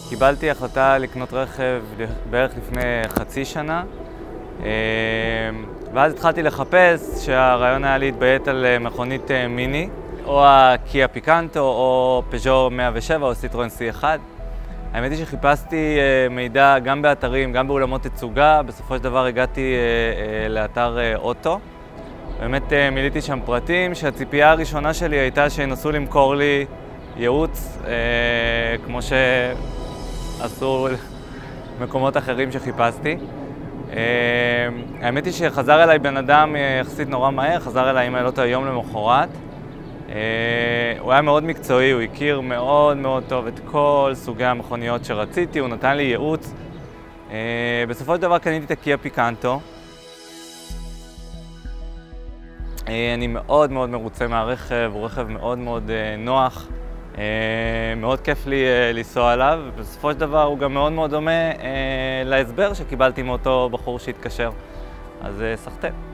קיבלתי החלטה לקנות רכב בערך לפני חצי שנה, ואז התחלתי לחפש שהרעיון היה להתביית על מכונית מיני, או הקיה פיקנטו, או פז'ו 107, או סיטרואן C1. האמת היא שחיפשתי מידע גם באתרים, גם באולמות תצוגה. בסופו של דבר הגעתי לאתר אוטו. באמת מילאתי שם פרטים, שהציפייה הראשונה שלי הייתה שינסו למכור לי ייעוץ, כמו שעשו מקומות אחרים שחיפשתי. האמת היא שחזר אליי בן אדם יחסית נורא מהר, חזר אליי עם העלות היום למחרת. הוא היה מאוד מקצועי, הוא הכיר מאוד מאוד טוב את כל סוגי המכוניות שרציתי, הוא נתן לי ייעוץ. בסופו של דבר קניתי את הקיה פיקנטו. אני מאוד מאוד מרוצה מהרכב, הוא רכב מאוד מאוד נוח, מאוד כיף לי לנסוע עליו, ובסופו של דבר הוא גם מאוד מאוד דומה להסבר שקיבלתי מאותו בחור שהתקשר, אז סחטיין.